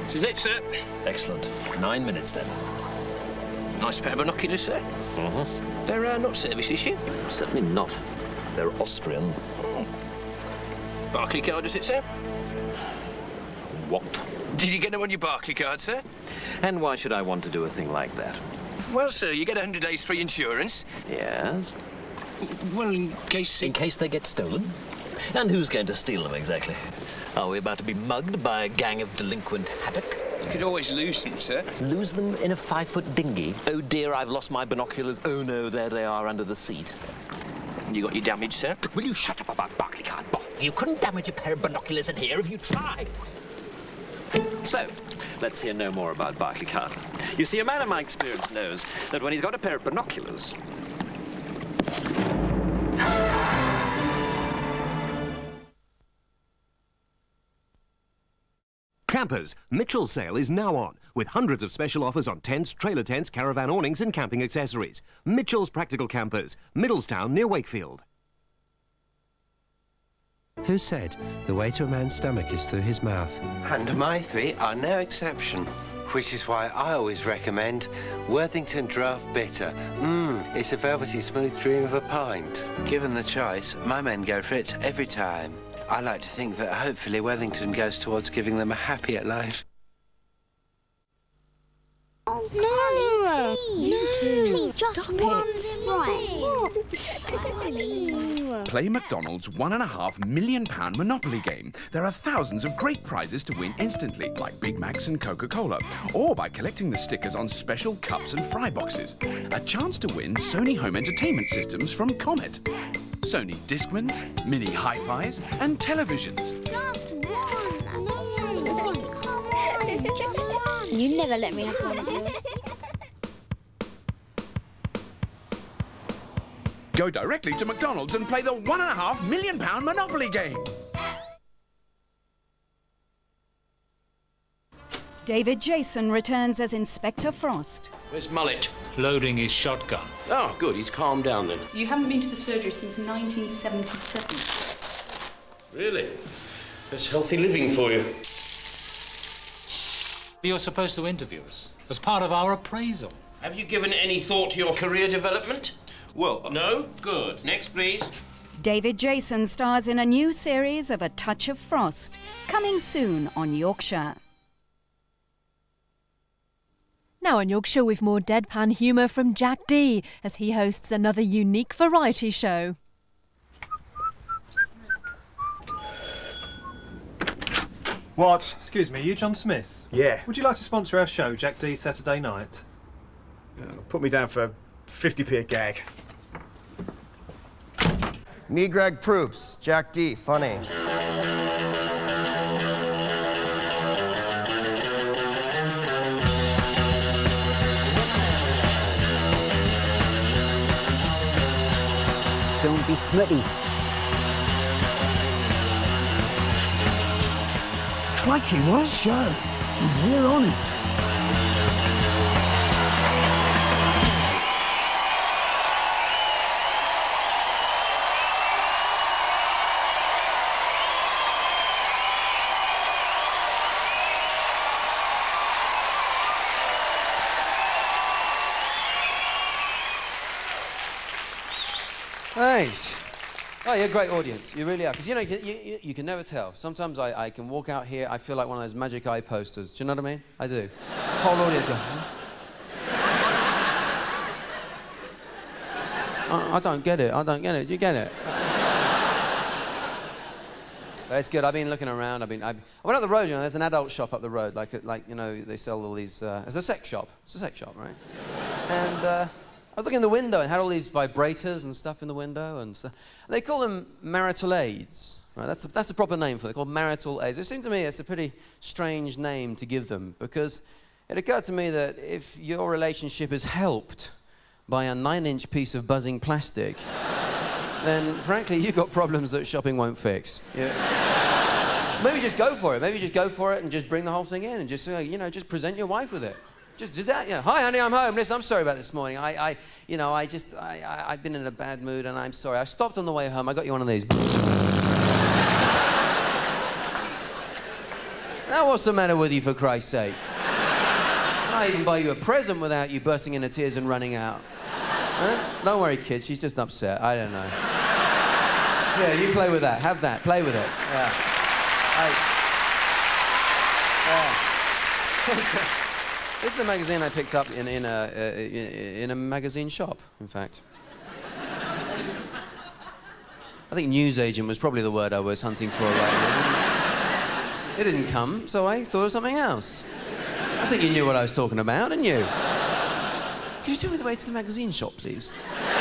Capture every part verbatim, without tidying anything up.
This is it, sir. Excellent. Nine minutes, then. Nice pair of binoculars, sir. Mm-hmm. They're uh, not service issue. Certainly not. They're Austrian. Oh. Barclay card, is it, sir? What? Did you get them on your Barclay card, sir? And why should I want to do a thing like that? Well, sir, you get one hundred days free insurance. Yes? Well, in case... In case they get stolen? And who's going to steal them, exactly? Are we about to be mugged by a gang of delinquent haddock? You could always lose them, sir. Lose them in a five-foot dinghy? Oh, dear, I've lost my binoculars. Oh, no, there they are under the seat. You got your damage, sir? Will you shut up about Barclay card, Boff? You couldn't damage a pair of binoculars in here if you tried. So, let's hear no more about Barclay card. You see, a man of my experience knows that when he's got a pair of binoculars... Campers, Mitchell's sale is now on, with hundreds of special offers on tents, trailer tents, caravan awnings and camping accessories. Mitchell's Practical Campers, Middlestown near Wakefield. Who said the way to a man's stomach is through his mouth? And my three are no exception, which is why I always recommend Worthington Draft Bitter. Mmm, it's a velvety smooth dream of a pint. Given the choice, my men go for it every time. I like to think that hopefully Worthington goes towards giving them a happier life. Oh, no! Please, no. Please, just stop it. Right. Play McDonald's one and a half million pound Monopoly game. There are thousands of great prizes to win instantly, like Big Macs and Coca-Cola, or by collecting the stickers on special cups and fry boxes. A chance to win Sony home entertainment systems from Comet. Sony Discmans, mini hi-fis, and televisions. Just one. No, one. Come on, just one. You never let me have one of yours. Go directly to McDonald's and play the one and a half million pound Monopoly game. David Jason returns as Inspector Frost. Where's Mullet? Loading his shotgun. Oh, good. He's calmed down then. You haven't been to the surgery since nineteen seventy-seven. Really? That's healthy living for you. You're supposed to interview us as part of our appraisal. Have you given any thought to your career development? Well... Uh... No? Good. Next, please. David Jason stars in a new series of A Touch of Frost, coming soon on Yorkshire. Now on Yorkshire with more deadpan humour from Jack Dee as he hosts another unique variety show. What? Excuse me, you John Smith? Yeah. Would you like to sponsor our show, Jack Dee Saturday Night? Uh, put me down for fifty p a gag. Me, Greg Proops. Jack Dee, funny. Don't be smutty. Crikey, what a show. We're on it. Thanks. Oh, you're a great audience. You really are. Because, you know, you, you, you can never tell. Sometimes I, I can walk out here, I feel like one of those magic eye posters. Do you know what I mean? I do. The whole audience go, huh? I, I don't get it. I don't get it. Do you get it? But it's good. I've been looking around. I've been. I've, I went up the road. You know, there's an adult shop up the road. Like, like you know, they sell all these. Uh, it's a sex shop. It's a sex shop, right? And uh, I was looking in the window and had all these vibrators and stuff in the window, and so, they call them marital aids. Right? That's the, that's the proper name for it. They're called marital aids. It seems to me it's a pretty strange name to give them because it occurred to me that if your relationship is helped by a nine-inch piece of buzzing plastic, then frankly you've got problems that shopping won't fix. Yeah. Maybe just go for it. Maybe just go for it and just bring the whole thing in and just, uh, you know, just present your wife with it. Just do that, yeah. Hi, honey, I'm home. Listen, I'm sorry about this morning. I, I you know, I just, I, I, I've been in a bad mood and I'm sorry. I stopped on the way home. I got you one of these. No, Now what's the matter with you, for Christ's sake? Can I even buy you a present without you bursting into tears and running out? Huh? Don't worry, kid, she's just upset. I don't know. Yeah, you play with that. Have that. Play with it. Yeah. I... yeah. This is a magazine I picked up in, in, a, uh, in a magazine shop, in fact. I think newsagent was probably the word I was hunting for right now. It didn't come, so I thought of something else. I think you knew what I was talking about, didn't you? Can you tell me the way to the magazine shop, please?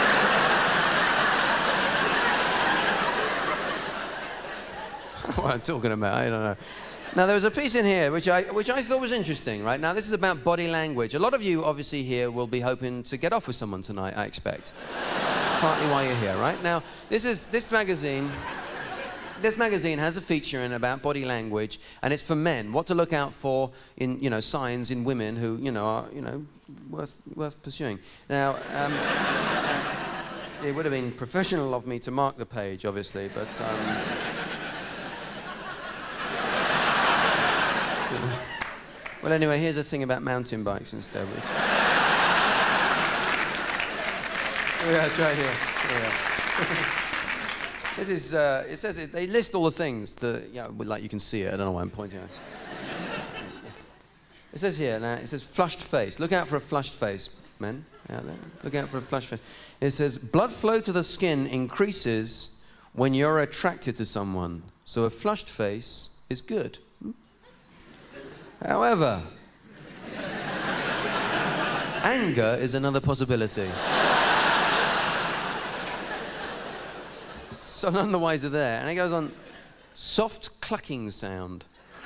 What I'm talking about, I don't know. Now, there was a piece in here which I, which I thought was interesting, right? Now, this is about body language. A lot of you, obviously, here will be hoping to get off with someone tonight, I expect. Partly why you're here, right? Now, this is, this magazine, this magazine has a feature in about body language, and it's for men. What to look out for in, you know, signs in women who, you know, are, you know, worth, worth pursuing. Now, um, uh, it would have been professional of me to mark the page, obviously, but... Um, well, anyway, here's the thing about mountain bikes instead. Yeah, it's right here. Yeah. This is, uh, it says, it, they list all the things that, you know, like you can see it, I don't know why I'm pointing at. It says here, now, it says flushed face. Look out for a flushed face, men. Out there. Look out for a flushed face. It says, blood flow to the skin increases when you're attracted to someone. So a flushed face is good. Hmm? However, anger is another possibility. So none the wiser there. And it goes on, soft clucking sound.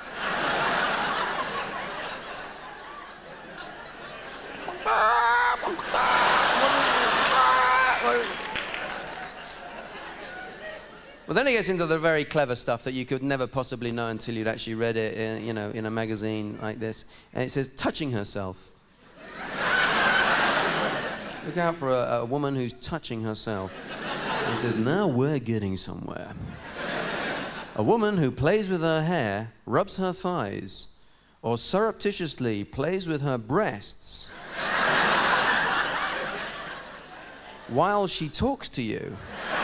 Well, then it gets into the very clever stuff that you could never possibly know until you'd actually read it, in, you know, in a magazine like this. And it says, touching herself. Look out for a, a woman who's touching herself. And it says, now we're getting somewhere. A woman who plays with her hair, rubs her thighs, or surreptitiously plays with her breasts while she talks to you.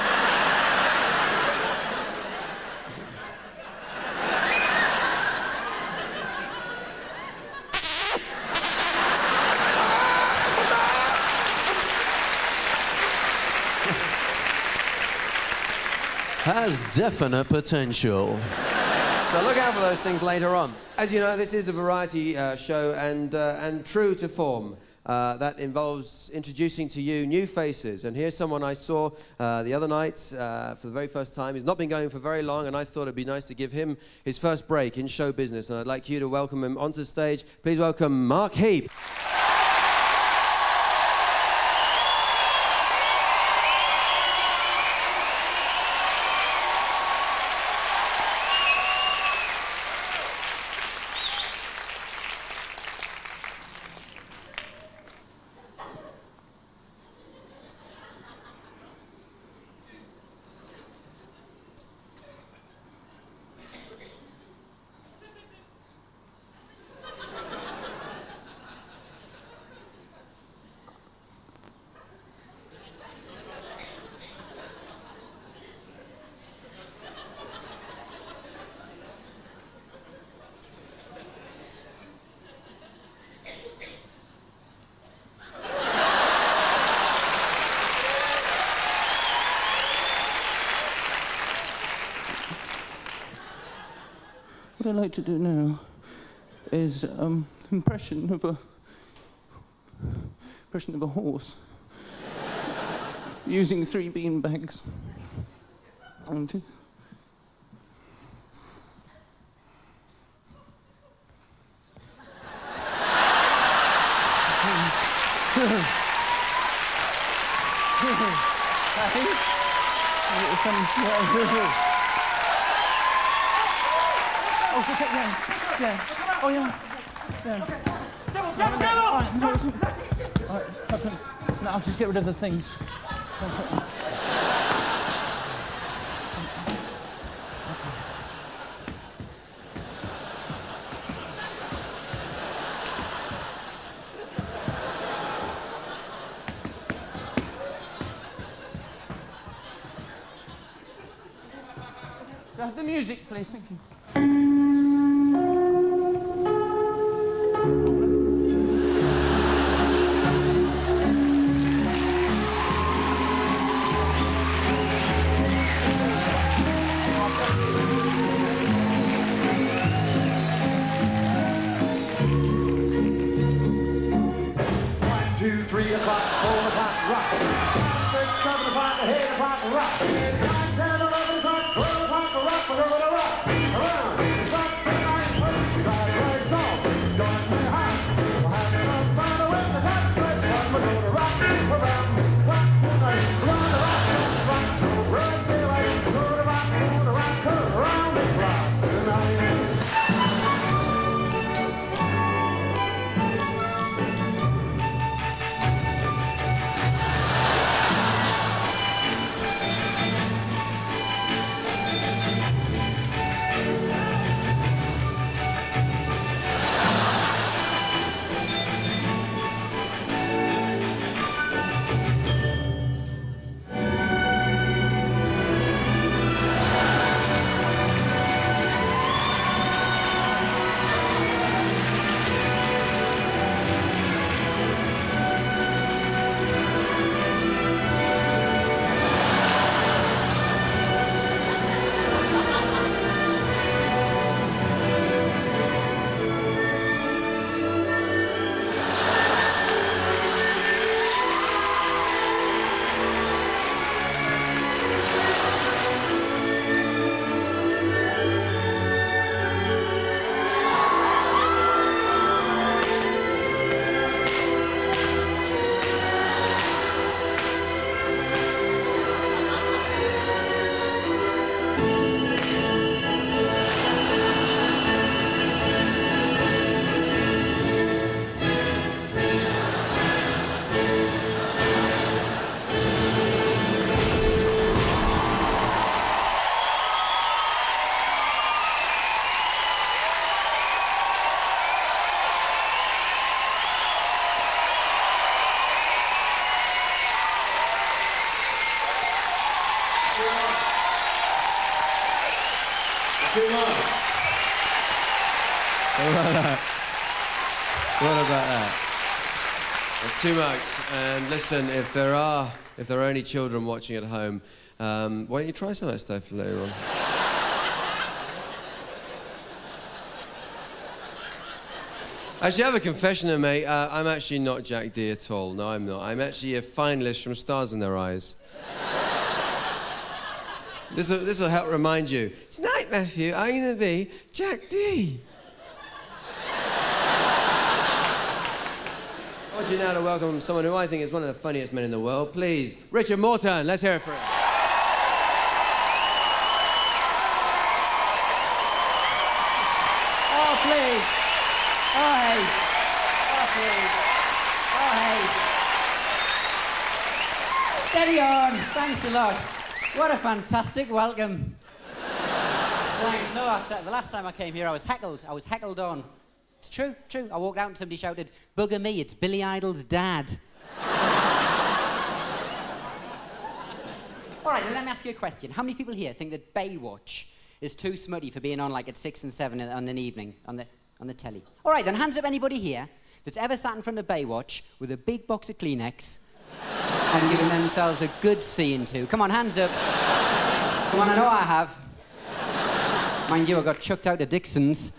Has definite potential. So look out for those things later on. As you know, this is a variety uh, show, and, uh, and true to form. Uh, that involves introducing to you new faces. And here's someone I saw uh, the other night uh, for the very first time. He's not been going for very long, and I thought it'd be nice to give him his first break in show business. And I'd like you to welcome him onto the stage. Please welcome Mark Heap. What I'd like to do now is um, impression of a impression of a horse using three bean bags. And Oh, okay, yeah, yeah. Oh, yeah, yeah. Devil, devil, devil! All right, no, all right, okay. Now I'll just get rid of the things. That's it. Uh, the music, please. Thank you. Two, three o'clock, four o'clock, rock. Six, seven o'clock, eight o'clock, rock. Nine, ten, eleven o'clock, twelve o'clock, rock. We're gonna rock around the clock tonight. Ride legs off, join me high. We'll have some fun with the clock straight. We're gonna rock around the clock tonight. We're gonna rock, rock, rock daylight. We're gonna rock, we're gonna rock around the clock tonight. Two marks. What about that? What about that? Well, two marks. And listen, if there are, if there are any children watching at home, um, why don't you try some of that stuff later on? Actually, I have a confession to make. Uh, I'm actually not Jack Dee at all. No, I'm not. I'm actually a finalist from Stars in Their Eyes. This will, this will help remind you. Tonight, Matthew, I'm going to be Jack Dee. I want you now to welcome someone who I think is one of the funniest men in the world. Please, Richard Morton. Let's hear it for him. Oh, please. Oh, hey. Oh, please. Oh, hey. Steady on. Thanks a lot. What a fantastic welcome. Thanks. No, after the last time I came here, I was heckled. I was heckled on. It's true, true. I walked out and somebody shouted, "Bugger me, it's Billy Idol's dad." All right, then let me ask you a question. How many people here think that Baywatch is too smutty for being on like at six and seven on an evening on the, on the telly? All right, then hands up anybody here that's ever sat in front of Baywatch with a big box of Kleenex and giving themselves a good seeing to. Come on, hands up. Come on, I know I have. Mind you, I got chucked out of Dixon's.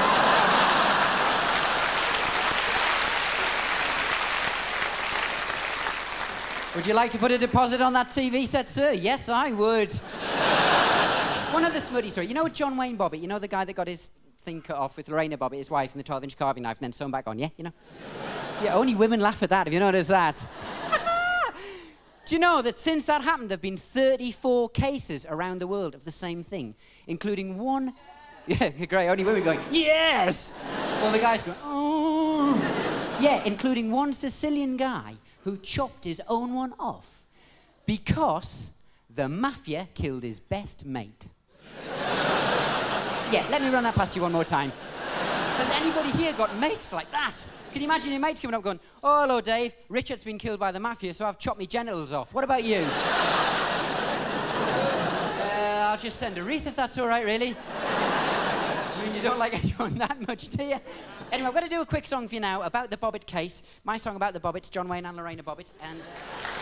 Would you like to put a deposit on that T V set, sir? Yes, I would. One other smutty story. You know John Wayne Bobbitt? You know the guy that got his thing cut off with Lorena Bobbitt, his wife, and the twelve inch carving knife and then sewn back on, yeah? You know? Yeah, only women laugh at that, if you notice that. Do you know that since that happened, there have been thirty-four cases around the world of the same thing, including one... Yeah, great, only women going, yes! Well, the guy's going, oh! Yeah, including one Sicilian guy who chopped his own one off because the mafia killed his best mate. Yeah, let me run that past you one more time. Has anybody here got mates like that? Can you imagine your mates coming up going, "Oh, hello, Dave. Richard's been killed by the mafia, so I've chopped my genitals off. What about you?" uh, I'll just send a wreath if that's all right, really. I mean, you don't like anyone that much, do you? Anyway, I'm going to do a quick song for you now about the Bobbitt case. My song about the Bobbitts, John Wayne and Lorena Bobbitt. And, uh...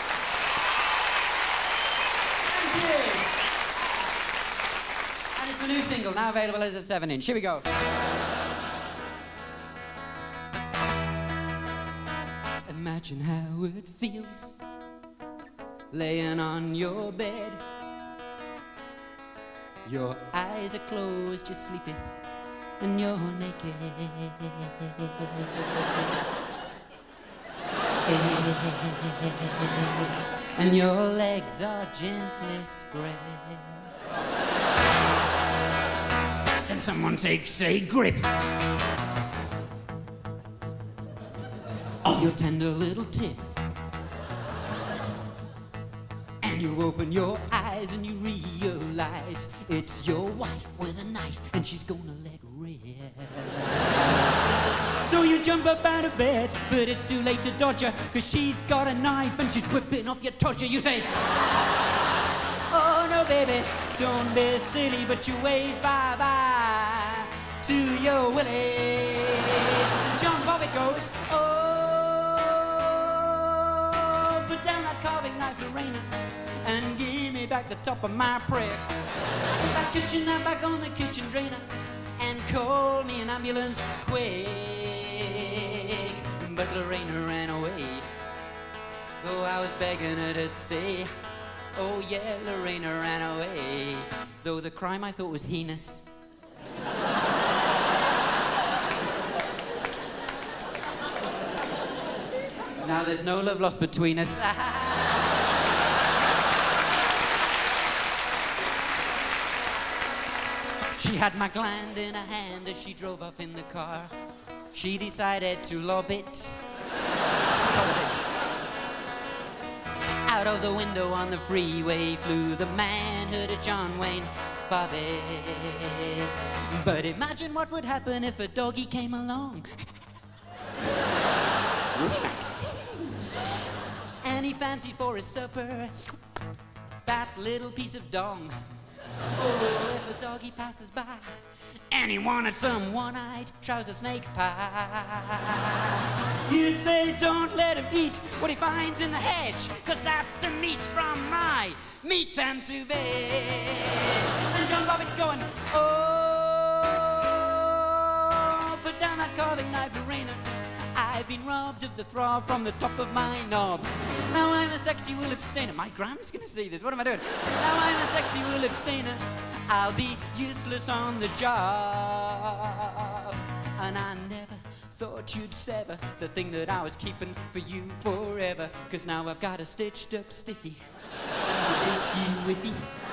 Thank you. And it's the new single, now available as a seven inch. Here we go. Imagine how it feels laying on your bed. Your eyes are closed, you're sleepy, and you're naked. And your legs are gently spread. Then someone takes a grip of your tender little tip. And you open your eyes and you realize it's your wife with a knife and she's gonna let rip. So you jump up out of bed, but it's too late to dodge her, cause she's got a knife and she's whipping off your torture. You say, oh no baby, don't be silly, but you wave bye-bye to your Willie. John Bobbitt goes, oh, put down that carving knife, Lorena, and give me back the top of my prick. Put that kitchen knife back on the kitchen drainer and call me an ambulance quick. But Lorena ran away, though I was begging her to stay. Oh yeah, Lorena ran away, though the crime I thought was heinous. Now there's no love lost between us. She had my gland in her hand as she drove up in the car. She decided to lob it out of the window on the freeway. Flew the manhood of John Wayne Bobbitt. But imagine what would happen if a doggy came along and he fancied for his supper that little piece of dong. Oh, if a doggy passes by and he wanted some one-eyed trouser snake pie, you'd say don't let him eat what he finds in the hedge, cause that's the meat from my meat and to veg. And John Bobbitt's going, oh, put down that carving knife, Lorena. I've been robbed of the throb from the top of my knob. Now I'm a sexy will abstainer. My grand's gonna see this. What am I doing? Now I'm a sexy will abstainer. I'll be useless on the job. And I never thought you'd sever the thing that I was keeping for you forever. Cause now I've got a stitched up stiffy. Stiffy whiffy.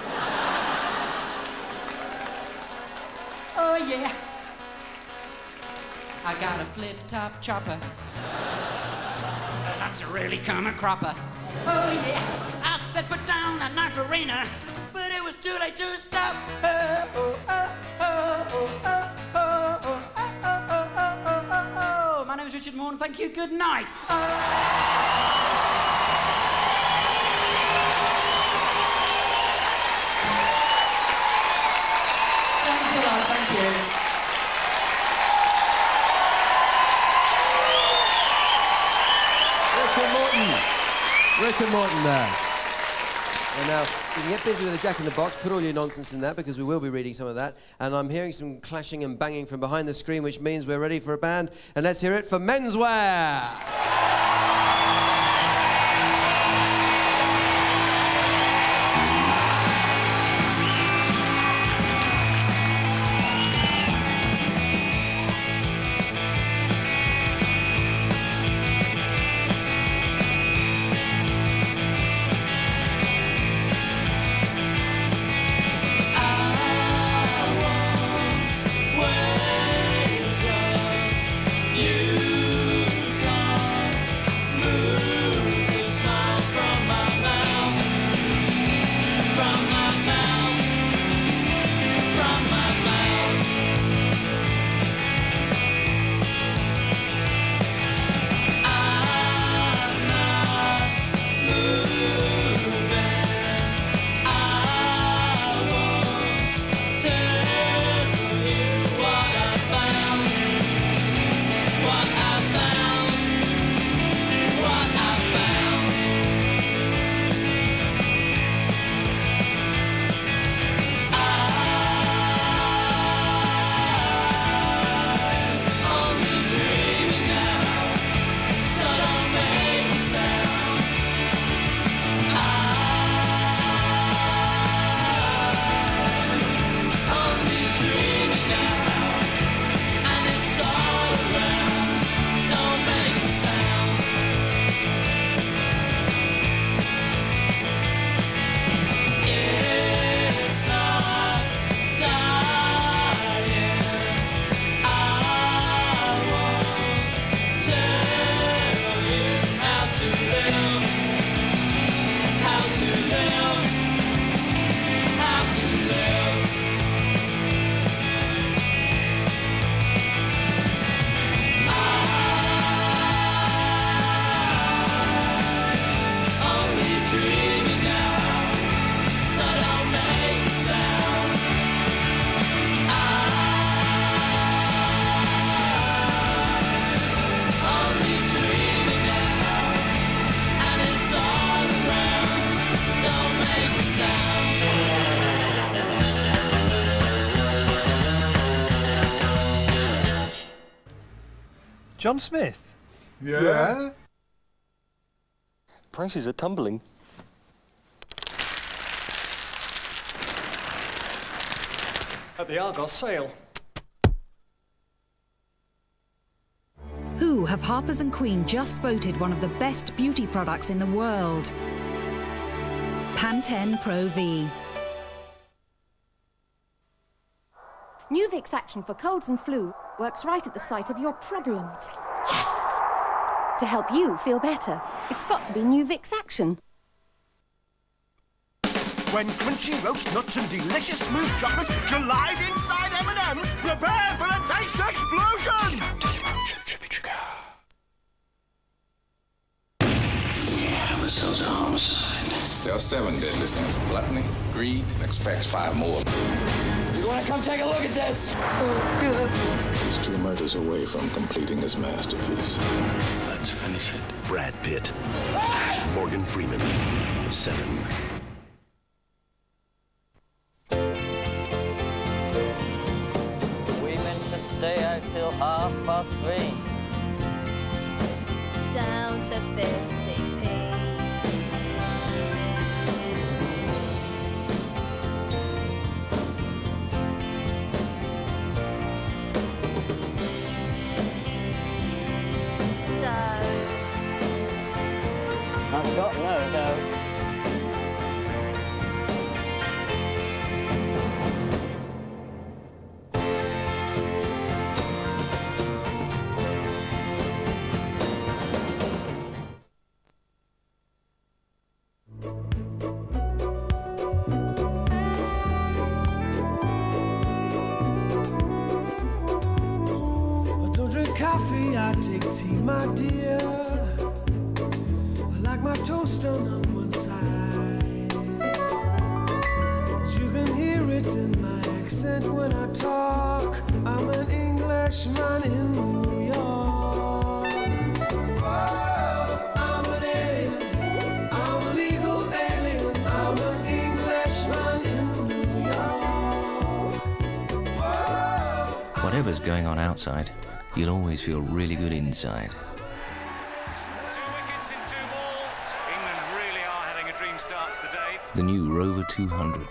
Oh yeah. I got a flip-top chopper. That's a really common cropper. Oh yeah, I said put down that knife, Lorena, but it was too late to stop. Oh, oh, oh, oh, oh, oh, oh, oh, oh, oh, oh, oh, oh. My name is Richard Morton. Thank you. Good night. Oh. Thanks a lot. Thank you. Richard Morton. Richard Morton there. And now, you can get busy with the Jack in the Box, put all your nonsense in that, because we will be reading some of that. And I'm hearing some clashing and banging from behind the screen, which means we're ready for a band. And let's hear it for Menswear. You come John Smith? Yeah? yeah? Prices are tumbling. At the Argos sale. Who have Harper's and Queen just voted one of the best beauty products in the world? Pantene Pro V. New Vicks Action for colds and flu works right at the site of your problems. Yes! To help you feel better. It's got to be New Vicks Action. When crunchy roast nuts and delicious smooth chocolate collide inside M and M's, prepare for a taste explosion! Hammer cells are homicide. There are seven deadly sins: gluttony, greed, and expects five more. You want to come take a look at this? Oh, good. He's two murders away from completing his masterpiece. Let's finish it. Brad Pitt. Morgan Freeman. Seven. We meant to stay out till half past three. Down to fifty p. I've got no dough. I don't drink coffee, I take tea, my dear. I like my toast done on one side. But you can hear it in my accent when I talk. I'm an Englishman in New York. Oh, I'm an alien. I'm a legal alien. I'm an Englishman in New York. Whoa, Whatever's going on outside, you'll always feel really good inside. The new Rover two hundred.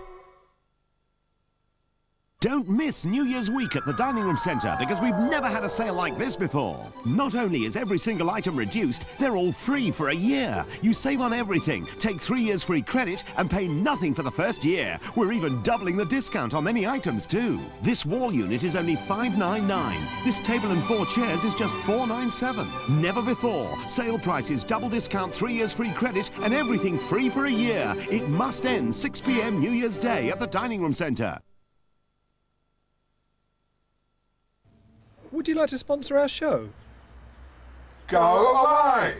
Don't miss New Year's week at the Dining Room Centre because we've never had a sale like this before. Not only is every single item reduced, they're all free for a year. You save on everything, take three years free credit and pay nothing for the first year. We're even doubling the discount on many items too. This wall unit is only five ninety-nine. This table and four chairs is just four ninety-seven. Never before. Sale prices, double discount, three years free credit and everything free for a year. It must end six p m New Year's Day at the Dining Room Centre. Would you like to sponsor our show? Go away!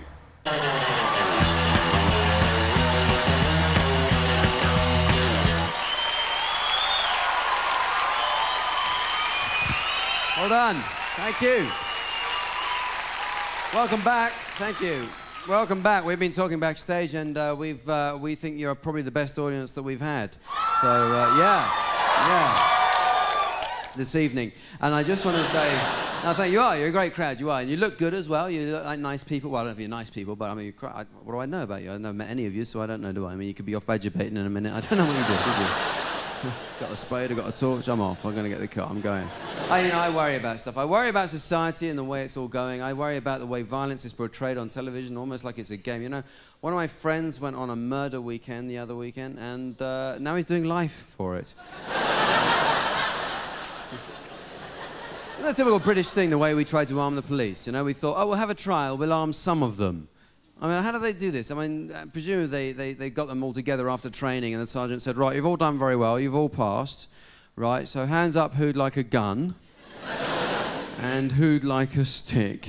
Well done. Thank you. Welcome back. Thank you. Welcome back. We've been talking backstage, and uh, we've uh, we think you're probably the best audience that we've had. So uh, yeah, yeah. This evening, and I just want to say, no, thank you. Are you're a great crowd. You are, and you look good as well. You look like nice people. Well, I don't know if you're nice people, but I mean, you, I, what do I know about you? I've never met any of you, so I don't know. Do I? I mean, you could be off badger baiting in a minute. I don't know what you do. Did you? Got a spade, I've got a torch. I'm off. I'm going to get the car. I'm going. I, you know, I worry about stuff. I worry about society and the way it's all going. I worry about the way violence is portrayed on television, almost like it's a game. You know, one of my friends went on a murder weekend the other weekend, and uh, now he's doing life for it. It's a typical British thing, the way we try to arm the police. You know, we thought, oh, we'll have a trial, we'll arm some of them. I mean, how do they do this? I mean, uh, presumably they, they, they got them all together after training, and the sergeant said, right, you've all done very well, you've all passed, right, so hands up who'd like a gun, and who'd like a stick.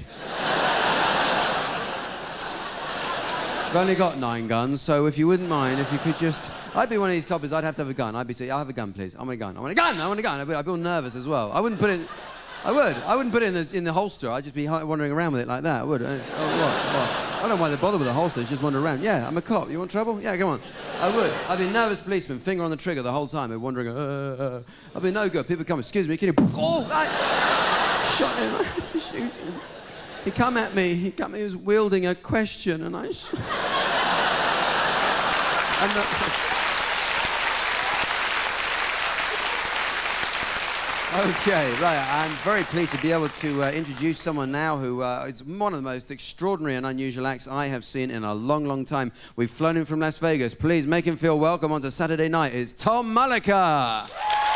I've only got nine guns, so if you wouldn't mind, if you could just... I'd be one of these coppers, I'd have to have a gun. I'd be saying, I'll have a gun, please. I want a gun, I want a gun, I want a gun. I'd be, I'd be all nervous as well. I wouldn't put it... I would. I wouldn't put it in the, in the holster. I'd just be wandering around with it like that. I would. I, oh, what? What? I don't know why they bother with a holster. It's just wander around. Yeah, I'm a cop. You want trouble? Yeah, come on. I would. I'd be a nervous policeman, finger on the trigger the whole time. I'd be wandering. Uh, uh. I'd be no good. People come, excuse me, can you... Oh! I shot him. I had to shoot him. he come at me, he come, he was wielding a question, and I... Sh and the Okay, right. I'm very pleased to be able to uh, introduce someone now who uh, is one of the most extraordinary and unusual acts I have seen in a long, long time. We've flown him from Las Vegas. Please make him feel welcome onto Saturday night. It's Tom Mullica.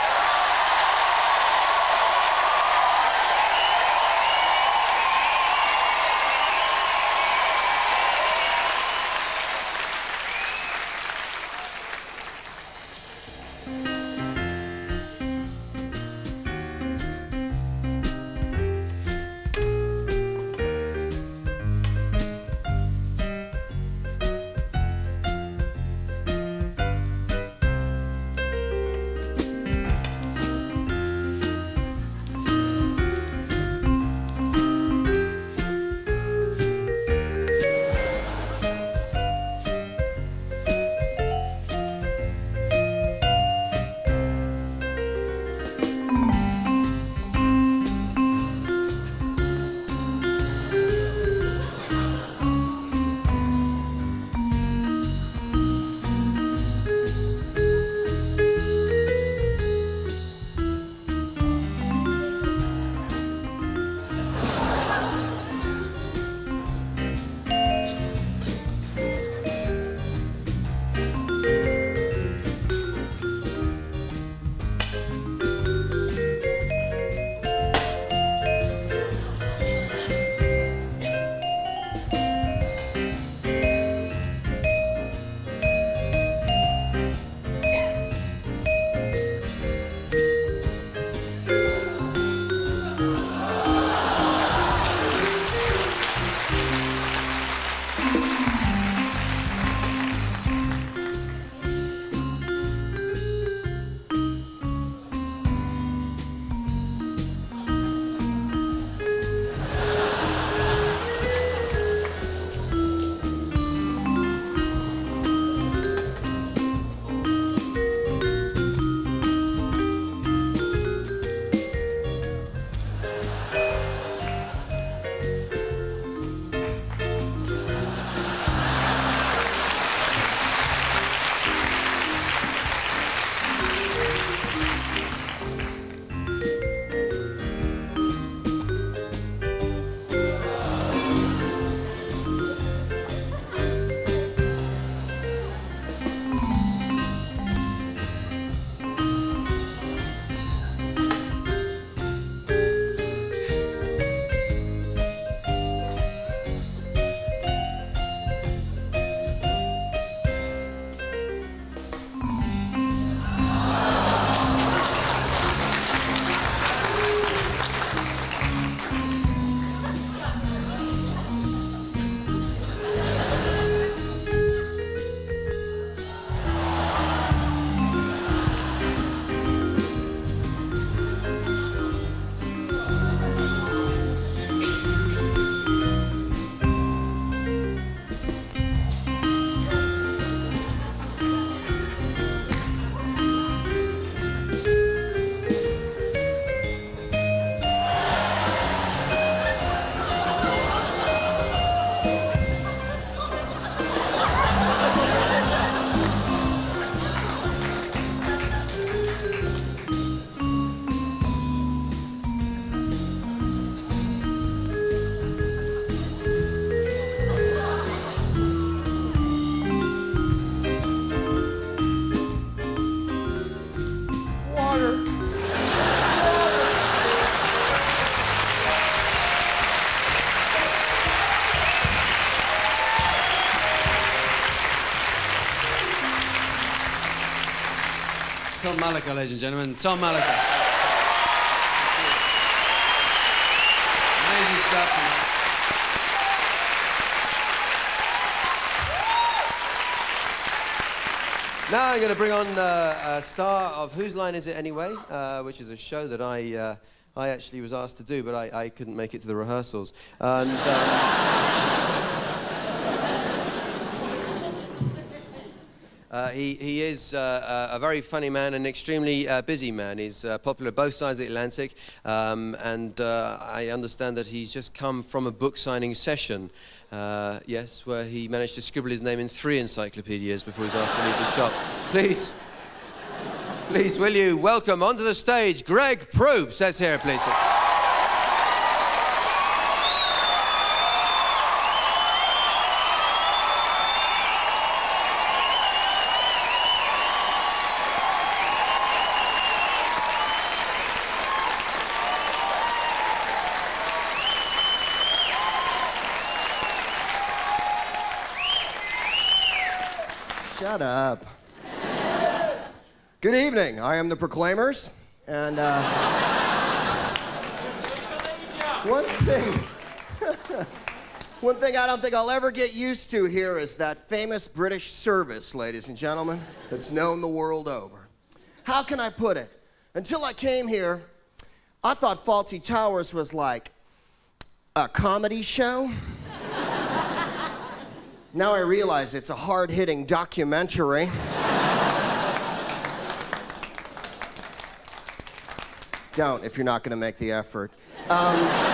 Tom Mullica, ladies and gentlemen. Tom Mullica. Amazing stuff. Now I'm going to bring on uh, a star of Whose Line Is It Anyway, uh, which is a show that I, uh, I actually was asked to do, but I, I couldn't make it to the rehearsals. And, um, Uh, he, he is uh, a very funny man and extremely uh, busy man. He's uh, popular both sides of the Atlantic, um, and uh, I understand that he's just come from a book signing session, uh, yes, where he managed to scribble his name in three encyclopedias before he was asked to leave the shop. Please, please, will you welcome onto the stage Greg Proops? Let's hear it, please. Shut up. Good evening. I am the Proclaimers, and uh, one thing, one thing I don't think I'll ever get used to here is that famous British service, ladies and gentlemen, that's known the world over. How can I put it? Until I came here, I thought Fawlty Towers was like a comedy show. Now I realize it's a hard-hitting documentary. Don't, if you're not going to make the effort. Um,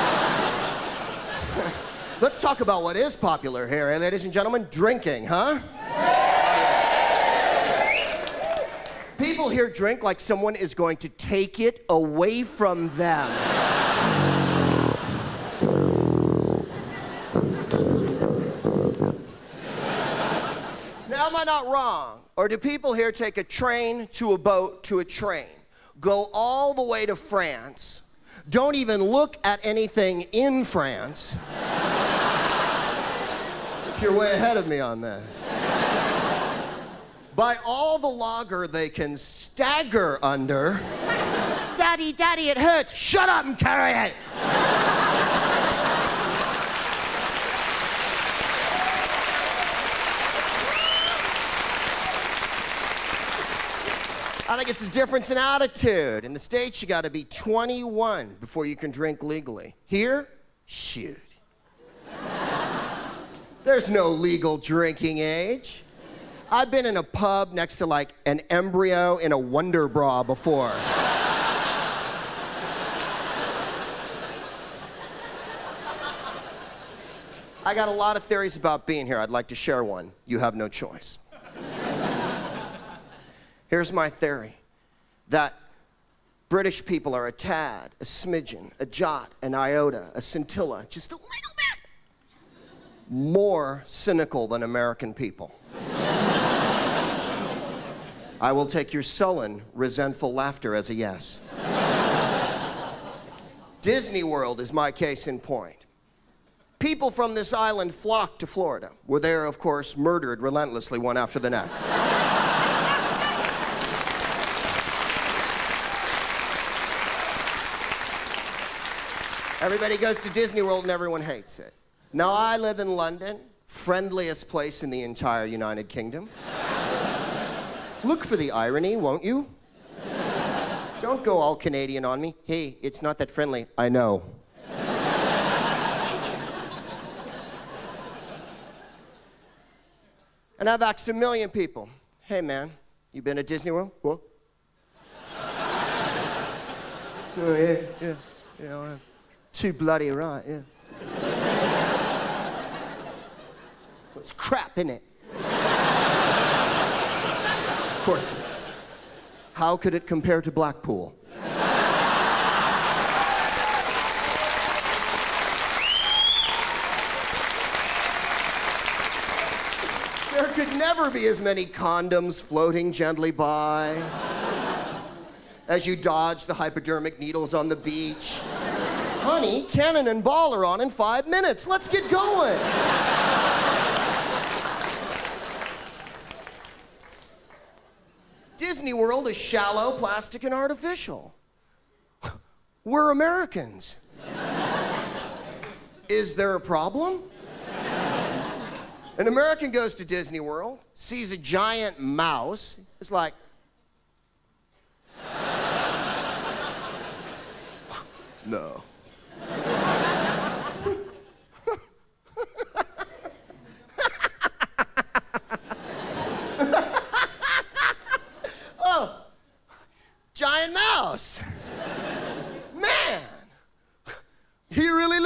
let's talk about what is popular here, eh, ladies and gentlemen? Drinking, huh? People here drink like someone is going to take it away from them. Now, am I not wrong? Or do people here take a train to a boat to a train, go all the way to France, don't even look at anything in France? You're way ahead of me on this. Buy all the lager they can stagger under. Daddy, Daddy, it hurts. Shut up and carry it. I think it's a difference in attitude. In the States, you gotta be twenty-one before you can drink legally. Here, shoot. There's no legal drinking age. I've been in a pub next to like an embryo in a Wonder Bra before. I got a lot of theories about being here. I'd like to share one. You have no choice. Here's my theory, that British people are a tad, a smidgen, a jot, an iota, a scintilla, just a little bit more cynical than American people. I will take your sullen, resentful laughter as a yes. Disney World is my case in point. People from this island flocked to Florida, where they are, of course, murdered relentlessly one after the next. Everybody goes to Disney World and everyone hates it. Now, I live in London, friendliest place in the entire United Kingdom. Look for the irony, won't you? Don't go all Canadian on me. Hey, it's not that friendly. I know. And I've asked a million people, hey man, you been to Disney World? What? Oh, yeah, yeah, yeah, I have. Too bloody right, yeah. Well, it's crap, isn't it? Of course it is. How could it compare to Blackpool? There could never be as many condoms floating gently by as you dodge the hypodermic needles on the beach. Honey, Cannon and Ball are on in five minutes. Let's get going. Disney World is shallow, plastic, and artificial. We're Americans. Is there a problem? An American goes to Disney World, sees a giant mouse, it's like, no.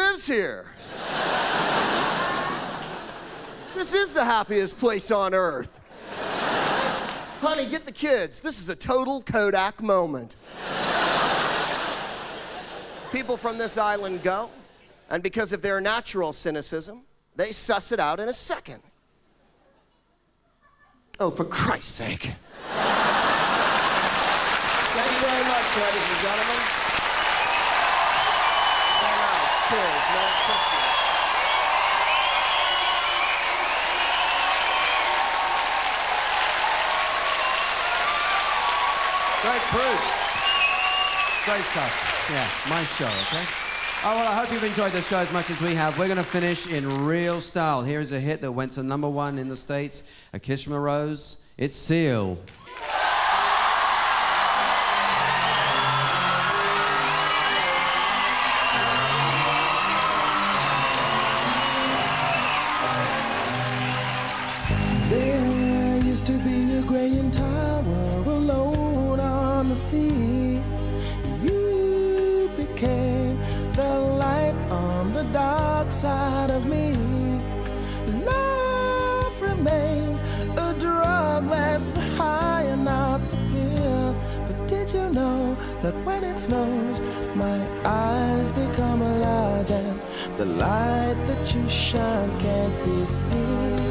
lives here. This is the happiest place on earth. Honey, get the kids. This is a total Kodak moment. People from this island go, and because of their natural cynicism, they suss it out in a second. Oh, for Christ's sake. Thank you very much, ladies and gentlemen. Very nice. Cheers. Merry Christmas. Great proofs. Great stuff. Yeah, my show, okay? Oh, well, I hope you've enjoyed the show as much as we have. We're going to finish in real style. Here is a hit that went to number one in the States, A Kiss from a Rose. It's Seal. There used to be a graying tower alone on the sea. You became the light on the dark side of me. Love remains a drug that's the high and not the pill. But did you know that when it snows, my eyes become a light and the light that you shine can't be seen?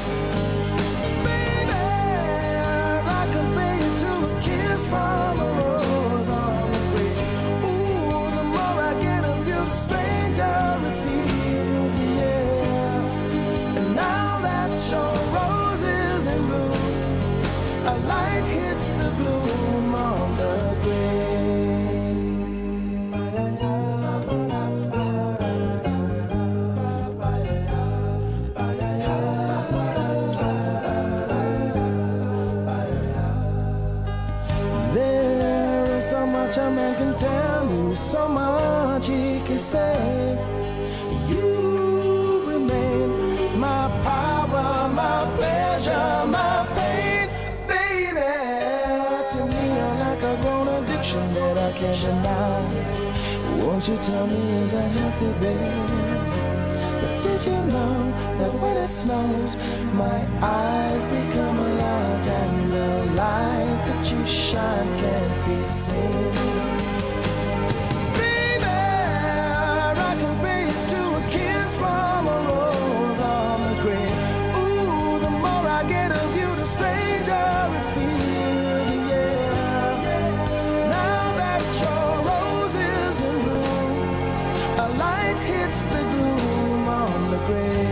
From a rose on the grave. Ooh, the more I get of you, stranger it feels, yeah. And now that your rose is in bloom, a light hits the gloom on the a man can tell me so much he can say. You remain my power, my pleasure, my pain, baby. To me, you're like a grown addiction that I can't deny. Won't you tell me, is that healthy, baby? But did you know that when it snows, my eyes become a light and the light that you shine can't be seen? Baby, I compare you to a kiss from a rose on the grave. Ooh, the more I get of you, the stranger it feels, yeah. Now that your rose is in bloom, a light hits the gloom on the grave.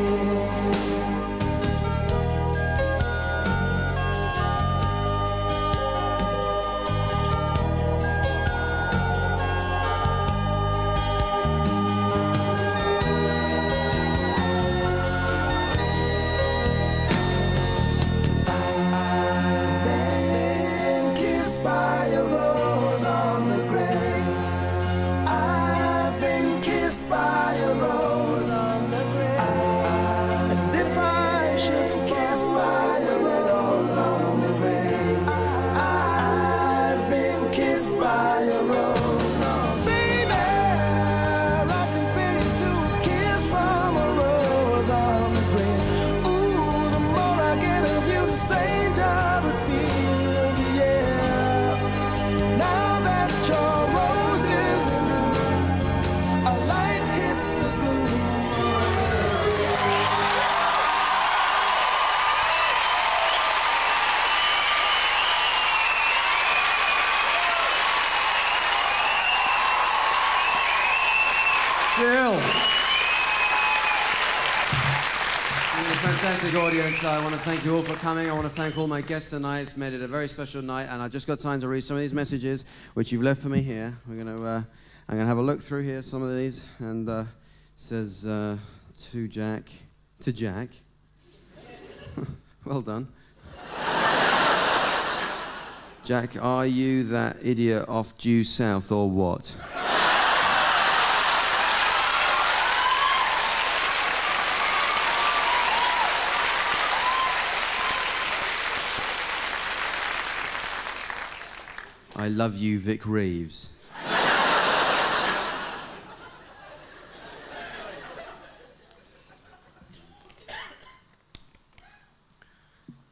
Fantastic audience. I want to thank you all for coming. I want to thank all my guests tonight. It's made it a very special night, and I just got time to read some of these messages which you've left for me here. We're going to, uh, I'm going to have a look through here, some of these, and uh, it says uh, to Jack, to Jack. Well done. Jack, are you that idiot off due south or what? I love you, Vic Reeves.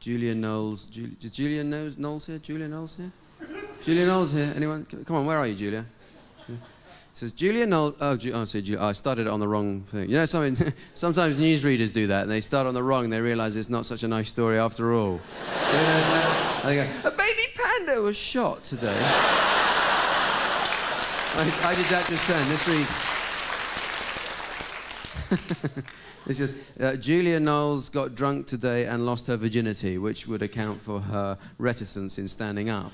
Julia Knowles. Ju is Julia Knowles, Knowles here? Julia Knowles here? Julia Knowles here? Anyone? C come on, where are you, Julia? It says Julia Knowles. Oh, Ju oh, sorry, Julia. Oh, I started it on the wrong thing. You know, something, sometimes newsreaders do that, and they start on the wrong, and they realise it's not such a nice story after all. You know, they go, a baby panda was shot today. I, I did that just then. This reads. It's just, uh, Julia Knowles got drunk today and lost her virginity, which would account for her reticence in standing up.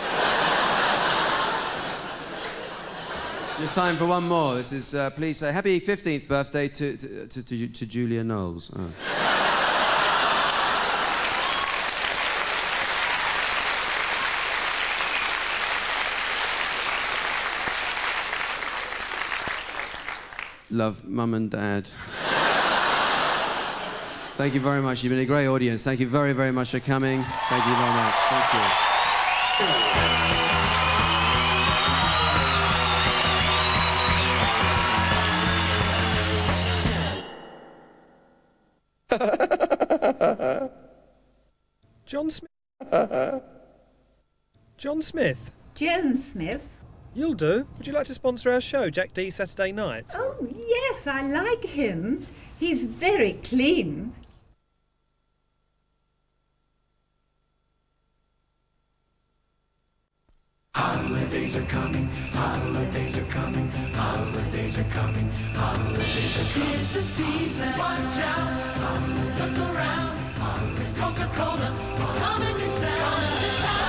Just time for one more. This is, uh, please say, happy fifteenth birthday to, to, to, to, to Julia Knowles. Oh. Love, Mum and Dad. Thank you very much. You've been a great audience. Thank you very, very much for coming. Thank you very much. Thank you. John Smith. John Smith. Joan Smith. You'll do. Would you like to sponsor our show, Jack D Saturday Night? Oh, yes, I like him. He's very clean. Holidays are coming, holidays are coming, holidays are coming, holidays are coming. 'Tis the season, watch out, look around, it's Coca-Cola, it's coming to town. Coming to town.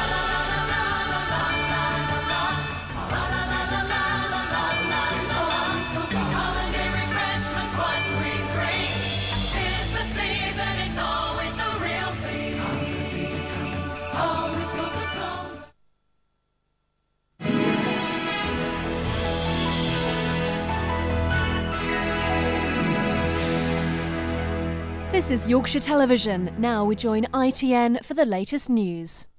Holiday refreshments, what we drink. 'Tis the season, it's always the real thing. Holidays are coming, always Coca-Cola. This is Yorkshire Television. Now we join I T N for the latest news.